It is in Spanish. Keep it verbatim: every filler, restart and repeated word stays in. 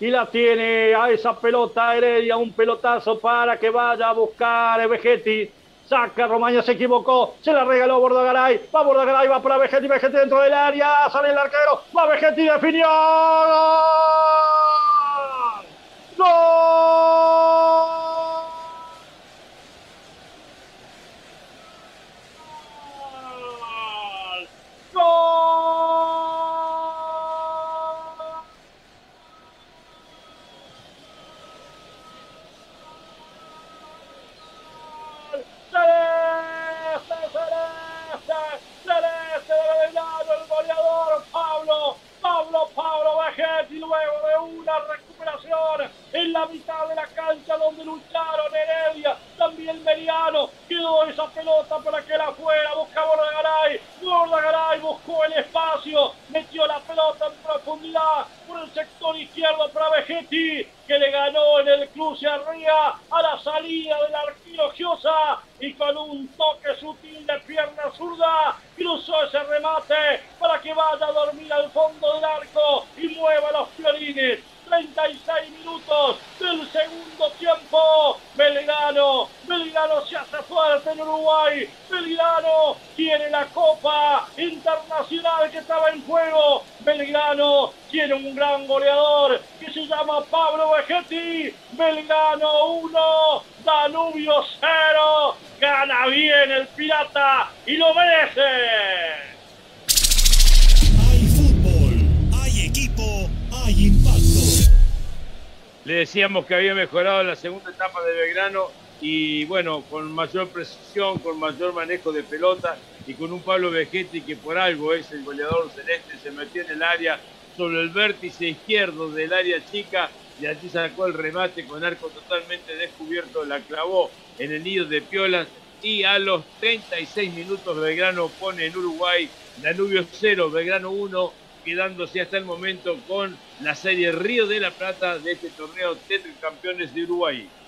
y la tiene a esa pelota Heredia, un pelotazo para que vaya a buscar Vegetti. Saca Romaña, se equivocó, se la regaló Bordagaray, va Bordagaray, va para Vegetti, Vegetti dentro del área, sale el arquero, va Vegetti, definió. ¡Gol! ¡Gol! ¡Celeste, celeste, celeste de Belgrano, el goleador Pablo, Pablo, Pablo Vegetti, luego de una recuperación en la mitad de la cancha donde lucharon Heredia, también Meriano, quedó esa pelota para que la fuera, busca Bordagaray, Bordagaray buscó el espacio, metió la pelota en profundidad por el sector izquierdo para Vegetti, que le ganó en el cruce arriba a la salida del arquero Giosa y con un toque sutil de pierna zurda cruzó ese remate para que vaya a dormir al fondo del arco y mueva los violines. treinta y seis minutos del segundo tiempo. Belgrano, Belgrano se hace fuerte en Uruguay. Belgrano quiere la Copa Internacional que estaba en juego. Belgrano tiene un gran goleador que se llama Pablo Vegetti. Belgrano uno, Danubio cero. Gana bien el Pirata y lo merece. Hay fútbol, hay equipo, hay impacto. Le decíamos que había mejorado en la segunda etapa de Belgrano y bueno, con mayor precisión, con mayor manejo de pelota y con un Pablo Vegetti que por algo es el goleador celeste, se metió en el área sobre el vértice izquierdo del área chica y allí sacó el remate con arco totalmente descubierto, la clavó en el nido de Piolas y a los treinta y seis minutos Belgrano pone en Uruguay Danubio cero, Belgrano uno, quedándose hasta el momento con la serie Río de la Plata de este torneo Tetracampeones de Uruguay.